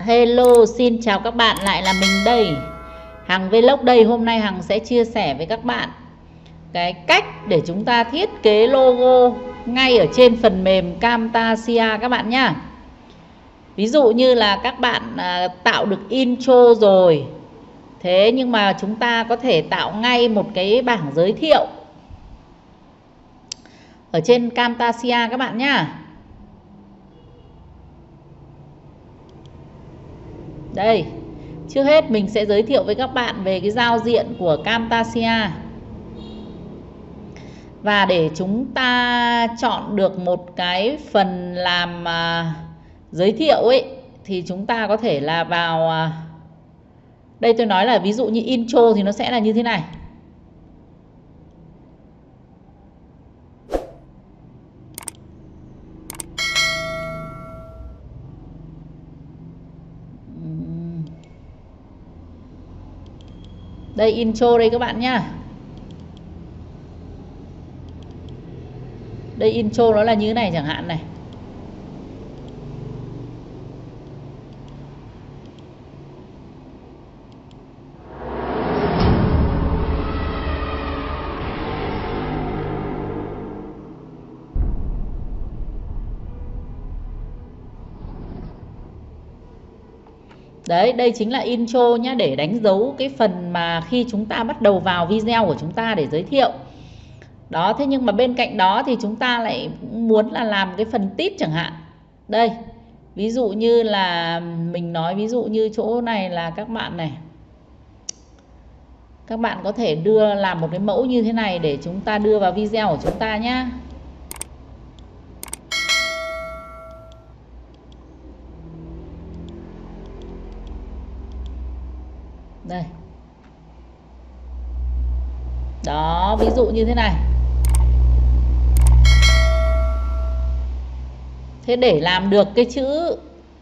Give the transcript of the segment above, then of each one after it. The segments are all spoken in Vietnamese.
Hello, xin chào các bạn, lại là mình đây, Hằng Vlog đây. Hôm nay Hằng sẽ chia sẻ với các bạn cái cách để chúng ta thiết kế logo ngay ở trên phần mềm Camtasia các bạn nhá. Ví dụ như là các bạn tạo được intro rồi, thế nhưng mà chúng ta có thể tạo ngay một cái bảng giới thiệu ở trên Camtasia các bạn nhá. Đây, trước hết mình sẽ giới thiệu với các bạn về cái giao diện của Camtasia. Và để chúng ta chọn được một cái phần làm giới thiệu ấy, thì chúng ta có thể là vào đây, tôi nói là ví dụ như intro thì nó sẽ là như thế này. Đây, intro đây các bạn nhá. Đây, intro nó là như thế này chẳng hạn này. Đấy, đây chính là intro nhá, để đánh dấu cái phần mà khi chúng ta bắt đầu vào video của chúng ta để giới thiệu. Đó, thế nhưng mà bên cạnh đó thì chúng ta lại muốn là làm cái phần tít chẳng hạn. Đây, ví dụ như là mình nói, ví dụ như chỗ này là các bạn này, các bạn có thể đưa làm một cái mẫu như thế này để chúng ta đưa vào video của chúng ta nhá. Đây. Đó, ví dụ như thế này. Thế để làm được cái chữ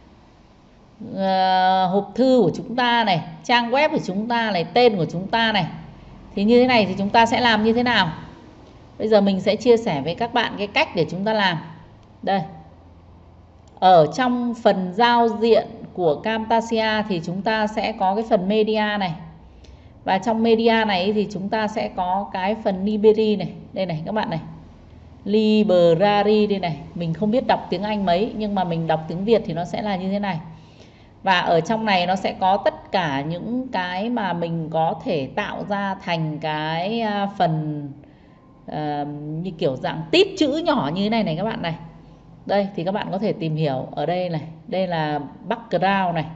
hộp thư của chúng ta này, trang web của chúng ta này, tên của chúng ta này, thì như thế này thì chúng ta sẽ làm như thế nào? Bây giờ mình sẽ chia sẻ với các bạn cái cách để chúng ta làm. Đây, ở trong phần giao diện của Camtasia thì chúng ta sẽ có cái phần media này. Và trong media này thì chúng ta sẽ có cái phần library này. Đây này các bạn này, library đây này. Mình không biết đọc tiếng Anh mấy, nhưng mà mình đọc tiếng Việt thì nó sẽ là như thế này. Và ở trong này nó sẽ có tất cả những cái mà mình có thể tạo ra thành cái phần như kiểu dạng tít chữ nhỏ như thế này này các bạn này. Đây thì các bạn có thể tìm hiểu ở đây này. Đây là background này,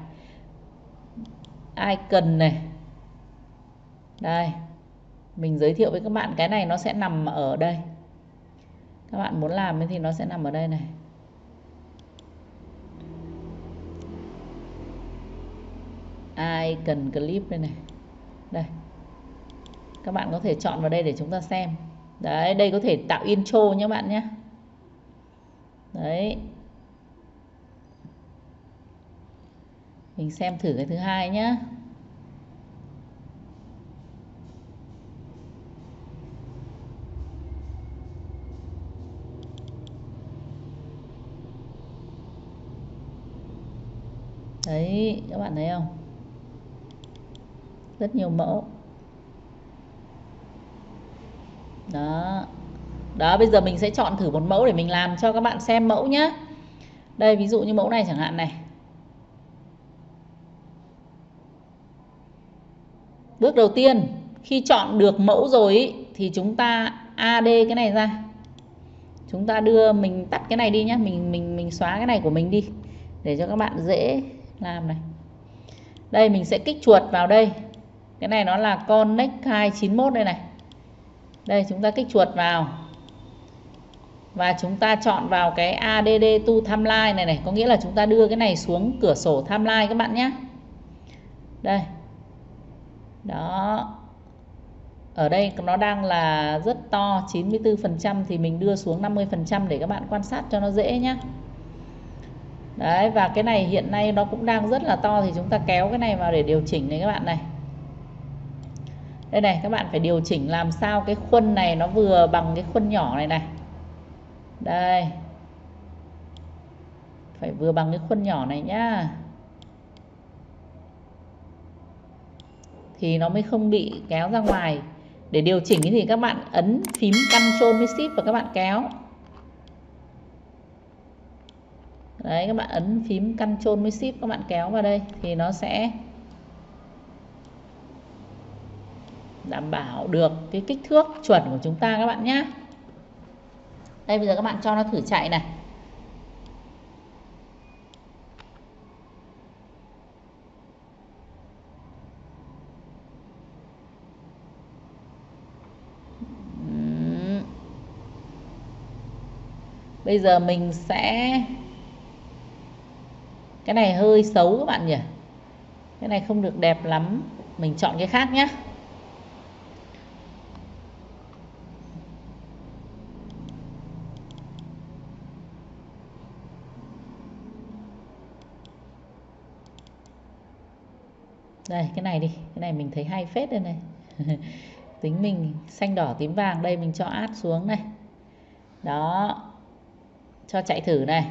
icon này. Đây, mình giới thiệu với các bạn cái này nó sẽ nằm ở đây. Các bạn muốn làm thì nó sẽ nằm ở đây này. Icon clip đây này. Đây, các bạn có thể chọn vào đây để chúng ta xem. Đấy, đây có thể tạo intro nhé các bạn nhé. Đấy, mình xem thử cái thứ hai nhé. Đấy, các bạn thấy không? Rất nhiều mẫu. Đó. Đó, bây giờ mình sẽ chọn thử một mẫu để mình làm cho các bạn xem mẫu nhé. Đây, ví dụ như mẫu này chẳng hạn này. Bước đầu tiên, khi chọn được mẫu rồi ý, thì chúng ta AD cái này ra. Chúng ta đưa, mình tắt cái này đi nhé. Mình xóa cái này của mình đi để cho các bạn dễ làm này. Đây, mình sẽ kích chuột vào đây. Cái này nó là Connect 291 đây này. Đây, chúng ta kích chuột vào. Và chúng ta chọn vào cái ADD to Timeline này này. Có nghĩa là chúng ta đưa cái này xuống cửa sổ Timeline các bạn nhé. Đây. Đó. Ở đây nó đang là rất to, 94%, thì mình đưa xuống 50% để các bạn quan sát cho nó dễ nhé. Đấy, và cái này hiện nay nó cũng đang rất là to, thì chúng ta kéo cái này vào để điều chỉnh này các bạn này. Đây này, các bạn phải điều chỉnh làm sao cái khuôn này nó vừa bằng cái khuôn nhỏ này này. Đây, phải vừa bằng cái khuôn nhỏ này nhá. thì nó mới không bị kéo ra ngoài. Để điều chỉnh thì các bạn ấn phím Ctrl với Shift và các bạn kéo. Đấy, các bạn ấn phím Ctrl với Shift các bạn kéo vào đây thì nó sẽ đảm bảo được cái kích thước chuẩn của chúng ta các bạn nhé. Đây, bây giờ các bạn cho nó thử chạy này. Bây giờ mình sẽ, cái này hơi xấu các bạn nhỉ, cái này không được đẹp lắm, mình chọn cái khác nhé. Đây, cái này đi, cái này mình thấy hay phết đây này. Tính mình xanh đỏ tím vàng, đây mình cho add xuống này. Đó, cho chạy thử này.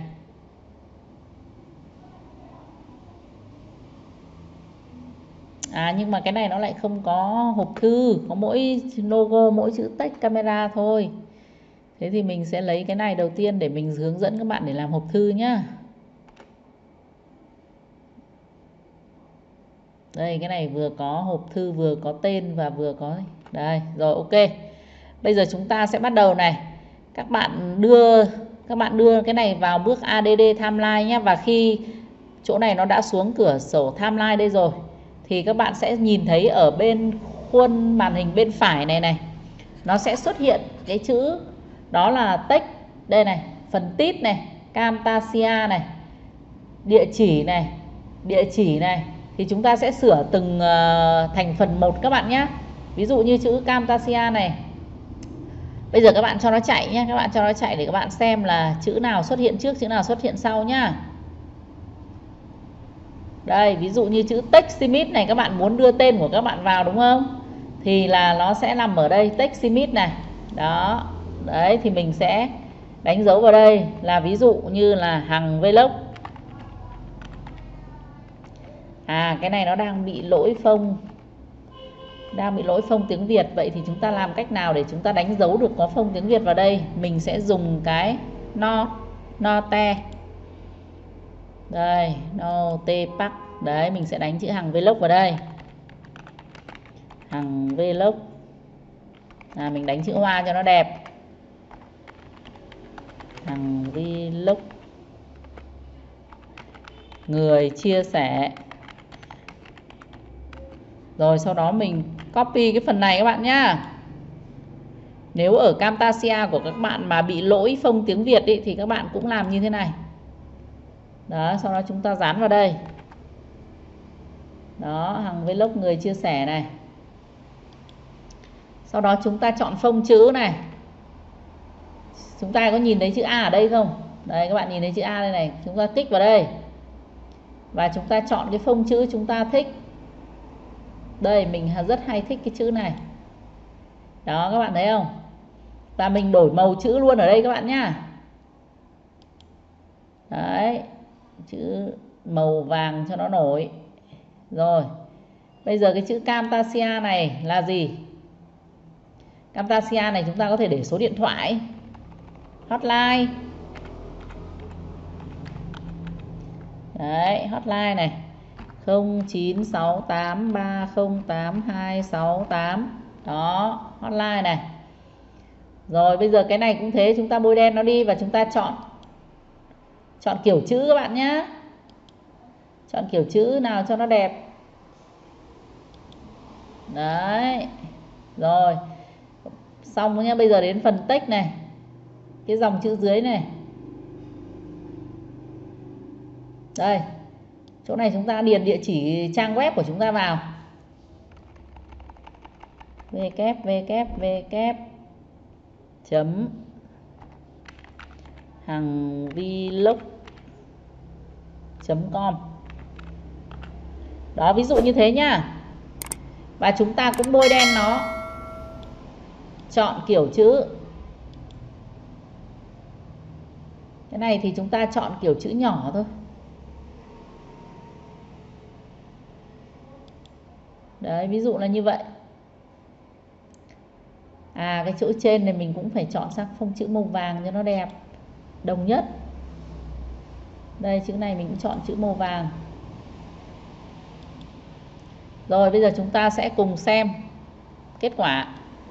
Nhưng mà cái này nó lại không có hộp thư, có mỗi logo, mỗi chữ text camera thôi. Thế thì mình sẽ lấy cái này đầu tiên để mình hướng dẫn các bạn để làm hộp thư nhá. Đây, cái này vừa có hộp thư, vừa có tên và vừa có, đây, rồi ok. Bây giờ chúng ta sẽ bắt đầu này. Các bạn đưa cái này vào bước ADD timeline nhé. Và khi chỗ này nó đã xuống cửa sổ timeline đây rồi thì các bạn sẽ nhìn thấy ở bên khuôn màn hình bên phải này này, nó sẽ xuất hiện cái chữ đó là text đây này, phần tít này, Camtasia này, địa chỉ này thì chúng ta sẽ sửa từng thành phần một các bạn nhé. Ví dụ như chữ Camtasia này, bây giờ các bạn cho nó chạy nhé, các bạn cho nó chạy để các bạn xem là chữ nào xuất hiện trước, chữ nào xuất hiện sau nhá. Đây, ví dụ như chữ Textimit này, các bạn muốn đưa tên của các bạn vào đúng không? Thì là nó sẽ nằm ở đây, Textimit này. Đó, đấy thì mình sẽ đánh dấu vào đây là ví dụ như là Hằng Vlog. Cái này nó đang bị lỗi phông, tiếng Việt. Vậy thì chúng ta làm cách nào để chúng ta đánh dấu được có phông tiếng Việt vào đây? Mình sẽ dùng cái note. Đây, note pack. Đấy, mình sẽ đánh chữ Hằng Vlog vào đây. Hằng Vlog. Mình đánh chữ hoa cho nó đẹp. Hằng Vlog. Người chia sẻ. Rồi sau đó mình copy cái phần này các bạn nhá. Nếu ở Camtasia của các bạn mà bị lỗi phông tiếng Việt ý, thì các bạn cũng làm như thế này. Đó, sau đó chúng ta dán vào đây. Đó, Hằng Vlog người chia sẻ này. Sau đó chúng ta chọn phông chữ này. Chúng ta có nhìn thấy chữ A ở đây không? Đây, các bạn nhìn thấy chữ A đây này. Chúng ta kích vào đây. Và chúng ta chọn cái phông chữ chúng ta thích. Đây, mình rất hay thích cái chữ này. Đó, các bạn thấy không? Và mình đổi màu chữ luôn ở đây các bạn nhá. Đấy, chữ màu vàng cho nó nổi. Rồi, bây giờ cái chữ Camtasia này là gì? Camtasia này chúng ta có thể để số điện thoại, hotline. Đấy, hotline này 0968308268. Đó, hotline này. Rồi bây giờ cái này cũng thế, chúng ta bôi đen nó đi và chúng ta chọn kiểu chữ các bạn nhé. Chọn kiểu chữ nào cho nó đẹp. Đấy. Rồi. Xong rồi nhá, bây giờ đến phần text này. Cái dòng chữ dưới này. Đây. Chỗ này chúng ta điền địa chỉ trang web của chúng ta vào. www.hangvlog.com. Đó, ví dụ như thế nhá. Và chúng ta cũng bôi đen nó. Chọn kiểu chữ. Cái này thì chúng ta chọn kiểu chữ nhỏ thôi. Đấy, ví dụ là như vậy. Cái chữ trên này mình cũng phải chọn sang phông chữ màu vàng cho nó đẹp, đồng nhất. Đây, chữ này mình cũng chọn chữ màu vàng. Rồi, bây giờ chúng ta sẽ cùng xem kết quả.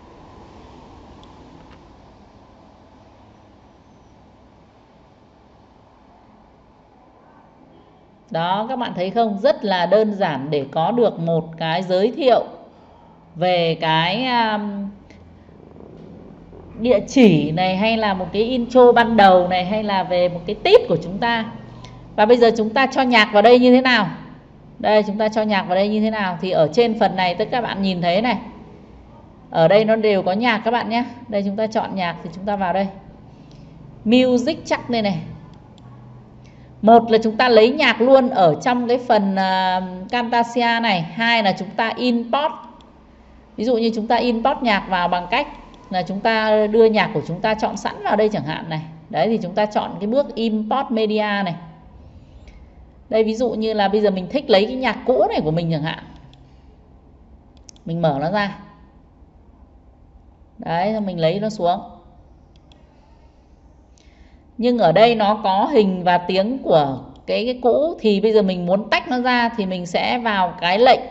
Đó, các bạn thấy không? Rất là đơn giản để có được một cái giới thiệu về cái địa chỉ này, hay là một cái intro ban đầu này, hay là về một cái tip của chúng ta. Và bây giờ chúng ta cho nhạc vào đây như thế nào? Đây, chúng ta cho nhạc vào đây như thế nào? Thì ở trên phần này tất cả các bạn nhìn thấy này, ở đây nó đều có nhạc các bạn nhé. Đây, chúng ta chọn nhạc thì chúng ta vào đây, music chắc đây này. Một là chúng ta lấy nhạc luôn ở trong cái phần Camtasia này. Hai là chúng ta import. Ví dụ như chúng ta import nhạc vào bằng cách là chúng ta đưa nhạc của chúng ta chọn sẵn vào đây chẳng hạn này. Đấy, thì chúng ta chọn cái bước import media này. Đây, ví dụ như là bây giờ mình thích lấy cái nhạc cũ này của mình chẳng hạn, mình mở nó ra. Đấy, mình lấy nó xuống. Nhưng ở đây nó có hình và tiếng của cái cũ, thì bây giờ mình muốn tách nó ra thì mình sẽ vào cái lệnh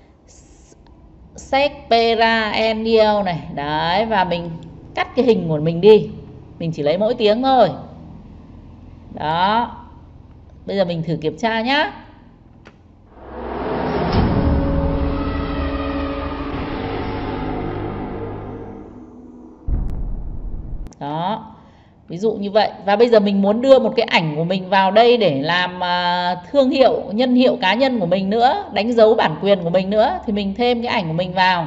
Separa Audio này. Đấy, và mình cắt cái hình của mình đi. Mình chỉ lấy mỗi tiếng thôi. Đó. Bây giờ mình thử kiểm tra nhá. Đó. Ví dụ như vậy. Và bây giờ mình muốn đưa một cái ảnh của mình vào đây để làm thương hiệu, nhân hiệu cá nhân của mình nữa, đánh dấu bản quyền của mình nữa, thì mình thêm cái ảnh của mình vào.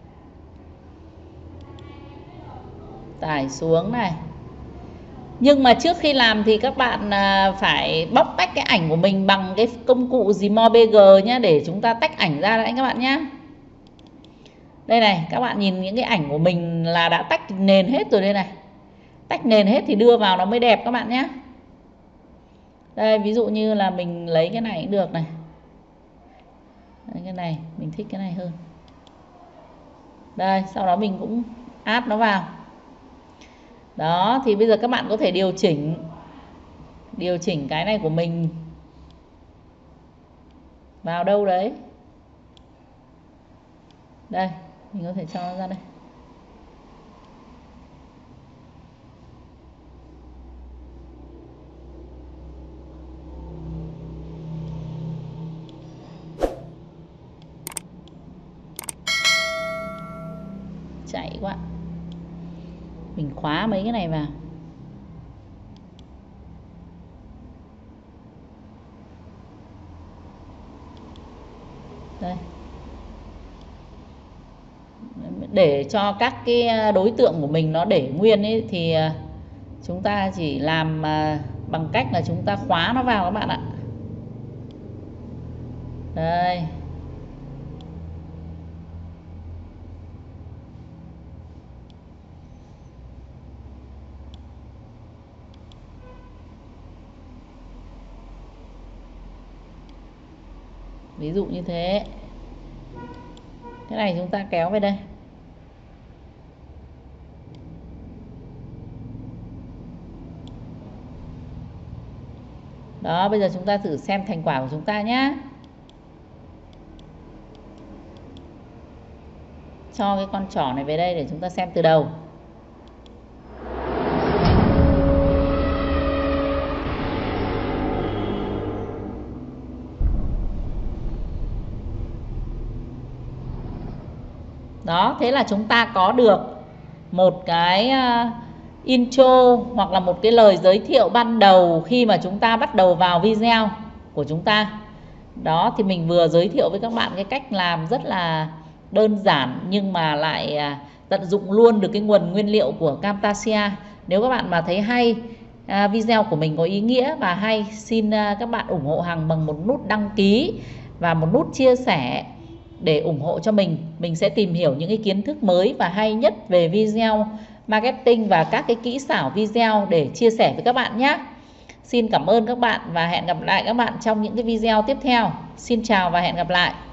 Tải xuống này. Nhưng mà trước khi làm thì các bạn phải bóc tách cái ảnh của mình bằng cái công cụ Gmod nhé, để chúng ta tách ảnh ra đấy các bạn nhé. Đây này, các bạn nhìn những cái ảnh của mình là đã tách nền hết rồi đây này. Tách nền hết thì đưa vào nó mới đẹp các bạn nhé. Đây, ví dụ như là mình lấy cái này cũng được này. Đây, cái này, mình thích cái này hơn. Đây, sau đó mình cũng add nó vào. Đó, thì bây giờ các bạn có thể điều chỉnh cái này của mình vào đâu đấy. Đây, mình có thể cho nó ra đây. Chạy quá. Mình khóa mấy cái này vào. Đây. Để cho các cái đối tượng của mình nó để nguyên ấy, thì chúng ta chỉ làm bằng cách là chúng ta khóa nó vào các bạn ạ. Đây. Ví dụ như thế. Cái này chúng ta kéo về đây. Đó, bây giờ chúng ta thử xem thành quả của chúng ta nhé. Cho cái con trỏ này về đây để chúng ta xem từ đầu. Đó, thế là chúng ta có được một cái intro hoặc là một cái lời giới thiệu ban đầu khi mà chúng ta bắt đầu vào video của chúng ta. Đó, thì mình vừa giới thiệu với các bạn cái cách làm rất là đơn giản nhưng mà lại tận dụng luôn được cái nguồn nguyên liệu của Camtasia. Nếu các bạn mà thấy hay, video của mình có ý nghĩa và hay, xin các bạn ủng hộ Hằng bằng một nút đăng ký và một nút chia sẻ để ủng hộ cho mình. Mình sẽ tìm hiểu những cái kiến thức mới và hay nhất về video marketing và các cái kỹ xảo video để chia sẻ với các bạn nhé. Xin cảm ơn các bạn và hẹn gặp lại các bạn trong những cái video tiếp theo. Xin chào và hẹn gặp lại.